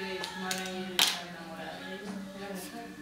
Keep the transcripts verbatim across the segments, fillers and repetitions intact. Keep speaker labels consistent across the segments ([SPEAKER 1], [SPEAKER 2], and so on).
[SPEAKER 1] que su manager estaba enamorada de ella, de la mujer.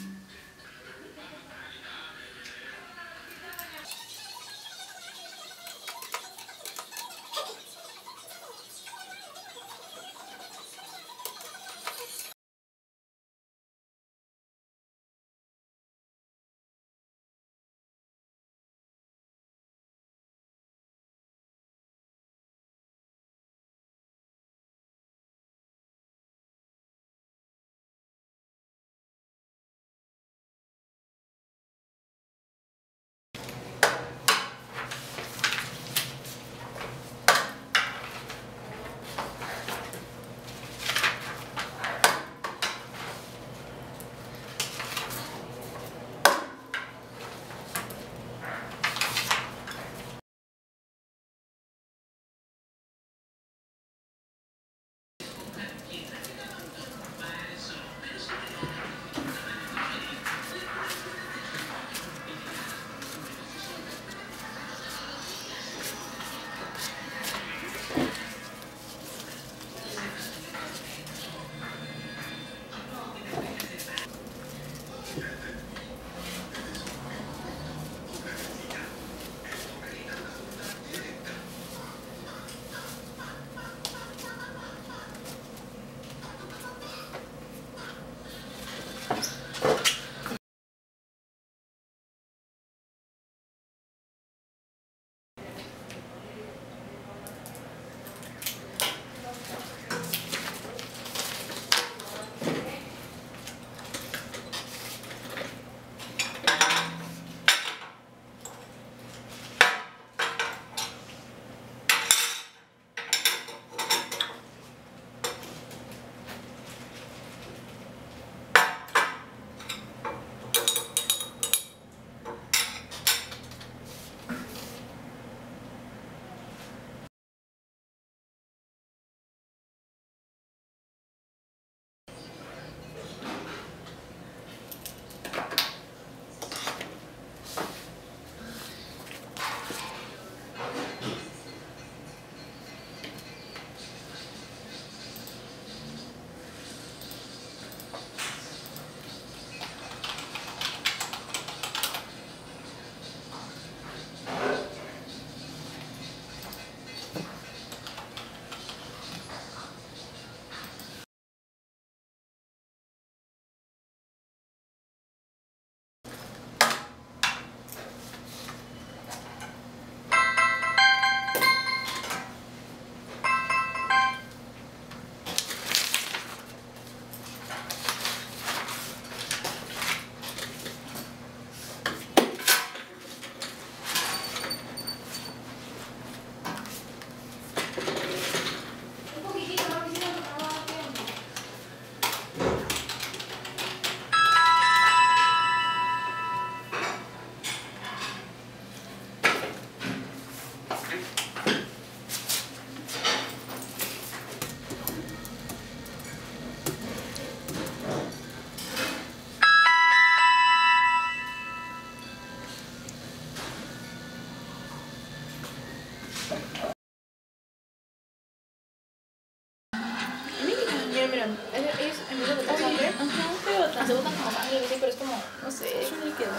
[SPEAKER 2] Mira, ellos empiezan a botar sangre. Ajá, pero se botan como sangre, sí, pero es como, no sé, es un líquido.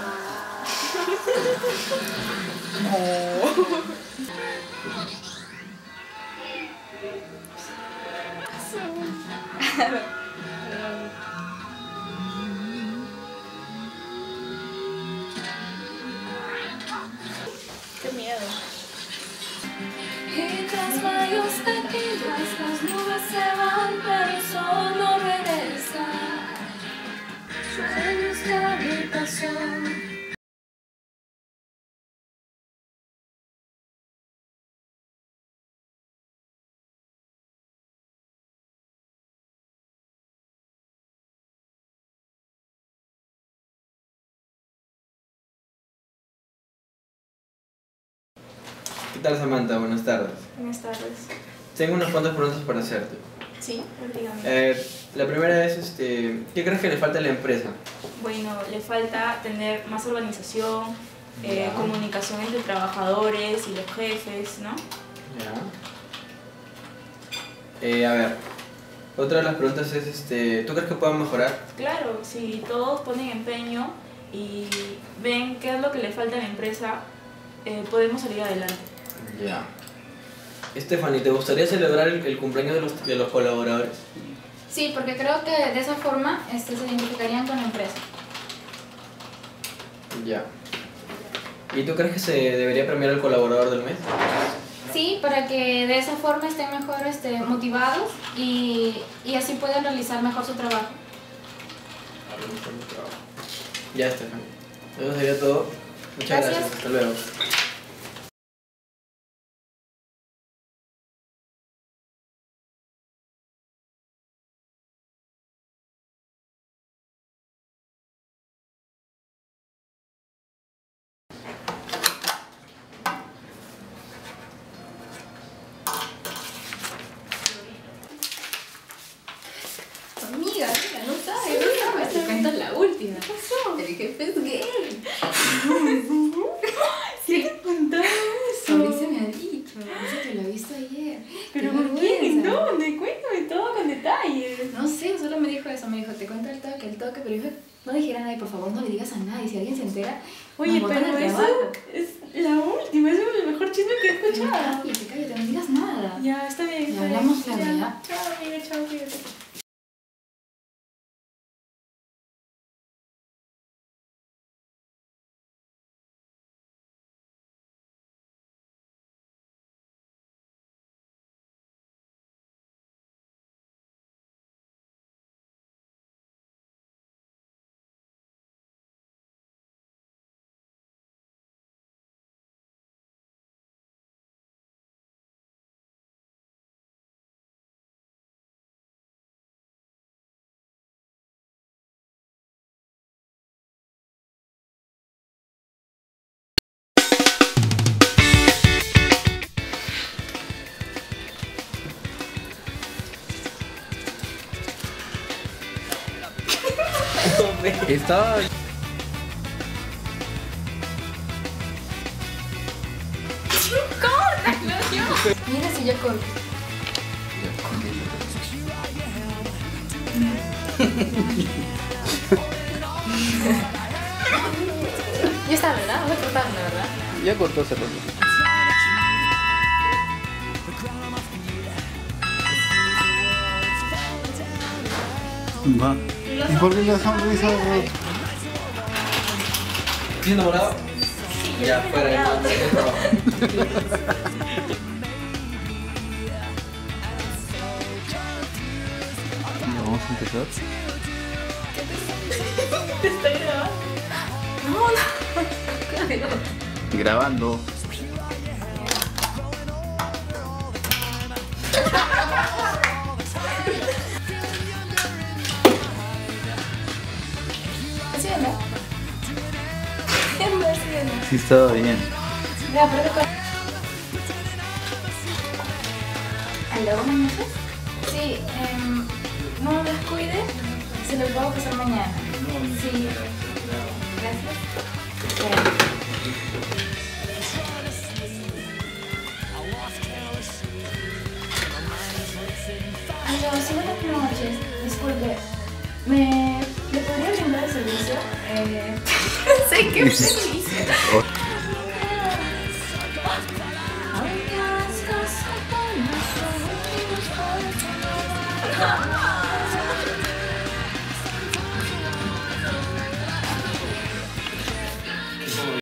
[SPEAKER 2] Qué miedo.
[SPEAKER 3] Y tras varios tequilas las nubes se van, pero el sol no regresa. Sueños de habitación.
[SPEAKER 4] ¿Qué tal, Samantha? Buenas tardes.
[SPEAKER 2] Buenas tardes.
[SPEAKER 4] Tengo unas cuantas preguntas para hacerte.
[SPEAKER 2] Sí, dígame.
[SPEAKER 4] Eh, la primera es, este, ¿qué crees que le falta a la empresa?
[SPEAKER 2] Bueno, le falta tener más organización, eh,
[SPEAKER 4] Ya.
[SPEAKER 2] comunicación entre trabajadores y los jefes, ¿no?
[SPEAKER 4] Ya. Eh, a ver, Otra de las preguntas es, este, ¿tú crees que puedan mejorar?
[SPEAKER 2] Claro, si todos ponen empeño y ven qué es lo que le falta a la empresa, eh, podemos salir adelante.
[SPEAKER 4] Ya. Stephanie, ¿te gustaría celebrar el, el cumpleaños de los, de los colaboradores?
[SPEAKER 3] Sí, porque creo que de esa forma este, se identificarían con la empresa.
[SPEAKER 4] Ya. ¿Y tú crees que se debería premiar al colaborador del mes?
[SPEAKER 3] Sí, para que de esa forma estén mejor este, motivados y, y así puedan realizar mejor su trabajo.
[SPEAKER 4] Ya, Stephanie. Eso sería todo. Muchas gracias.
[SPEAKER 3] Gracias.
[SPEAKER 4] Hasta luego.
[SPEAKER 3] Amiga, amiga, no sabes, no sabes. Te cuento la última. ¿Qué pasó? El jefe es gay.
[SPEAKER 2] ¿Sí te contaba eso?
[SPEAKER 3] Mauricio me ha dicho. Dice que lo he visto ayer.
[SPEAKER 2] ¿Pero
[SPEAKER 3] Qué
[SPEAKER 2] por qué?
[SPEAKER 3] vergüenza.
[SPEAKER 2] ¿Dónde? Cuéntame todo con detalles.
[SPEAKER 3] No sé, solo me dijo eso. Me dijo, te cuento el toque, el toque. Pero dijo, no dijera a nadie, por favor, no le digas a nadie. Si alguien se entera,
[SPEAKER 2] Oye,
[SPEAKER 3] nos botan
[SPEAKER 2] pero
[SPEAKER 3] del
[SPEAKER 2] eso
[SPEAKER 3] trabajo.
[SPEAKER 2] es la última, eso es el mejor chisme que he escuchado.
[SPEAKER 3] Cállate, cállate, no digas nada.
[SPEAKER 2] Ya, está bien.
[SPEAKER 3] Ya
[SPEAKER 2] está bien.
[SPEAKER 3] hablamos luego,
[SPEAKER 2] Ya.
[SPEAKER 3] ¿ya?
[SPEAKER 2] Chao, amiga, chao, cuídate.
[SPEAKER 4] Estaba...
[SPEAKER 3] Mira si yo corto. Ya está, ¿verdad? Vamos a cortarlo, ¿verdad?
[SPEAKER 4] Ya cortó ese rato.
[SPEAKER 5] Va. ¿Y por qué la sonrisa?
[SPEAKER 4] ¿Estás enamorado? Ya, fuera. Ya,
[SPEAKER 5] Vamos a empezar.
[SPEAKER 2] ¿Te estoy grabando?
[SPEAKER 5] Grabando.
[SPEAKER 3] ¿Así o no? ¿Así o no?
[SPEAKER 5] Sí, estaba bien.
[SPEAKER 3] Ya, pero de cuál- ¿Aló, buenas noches? Sí, em, no descuide, se lo puedo pasar mañana. Sí, gracias. Bueno. Aló, sí, buenas noches. Disculpe, ¿me le podría brindar el servicio? Eh, sé que servicio.